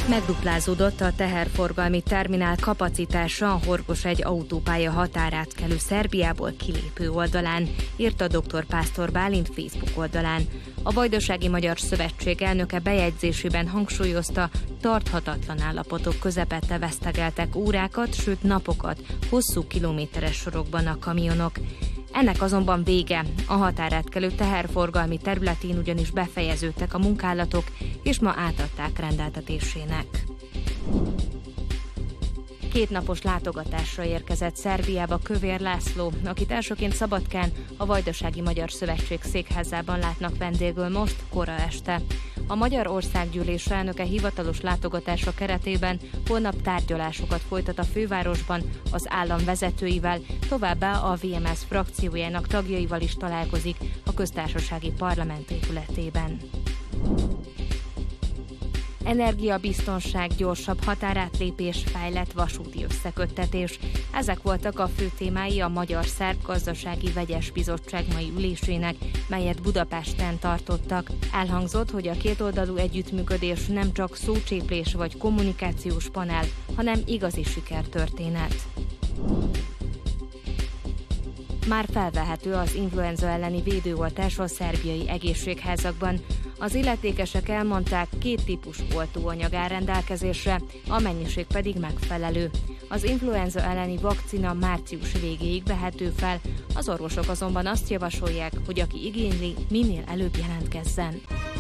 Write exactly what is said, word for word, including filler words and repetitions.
Megduplázódott a teherforgalmi terminál kapacitása a Horgos egy autópálya határátkelő Szerbiából kilépő oldalán, írta dr. Pásztor Bálint Facebook oldalán. A Vajdasági Magyar Szövetség elnöke bejegyzésében hangsúlyozta, tarthatatlan állapotok közepette vesztegeltek órákat, sőt napokat, hosszú kilométeres sorokban a kamionok. Ennek azonban vége. A határátkelő teherforgalmi területén ugyanis befejeződtek a munkálatok, és ma átadták rendeltetésének. Kétnapos látogatásra érkezett Szerbiába Kövér László, akit elsőként Szabadkán, a Vajdasági Magyar Szövetség székházában látnak vendégül most, kora este. A Magyar Országgyűlés elnöke hivatalos látogatása keretében holnap tárgyalásokat folytat a fővárosban az állam vezetőivel, továbbá a vé em es frakciójának tagjaival is találkozik a köztársasági parlament épületében. Energiabiztonság, gyorsabb határátlépés, fejlett vasúti összeköttetés. Ezek voltak a fő témái a Magyar-Szerb Gazdasági Vegyes Bizottság mai ülésének, melyet Budapesten tartottak. Elhangzott, hogy a kétoldalú együttműködés nem csak szócséplés vagy kommunikációs panel, hanem igazi sikertörténet. Már felvehető az influenza elleni védőoltás a szerbiai egészségházakban. Az illetékesek elmondták, két típus oltóanyag áll rendelkezésre, a mennyiség pedig megfelelő. Az influenza elleni vakcina március végéig vehető fel, az orvosok azonban azt javasolják, hogy aki igényli, minél előbb jelentkezzen.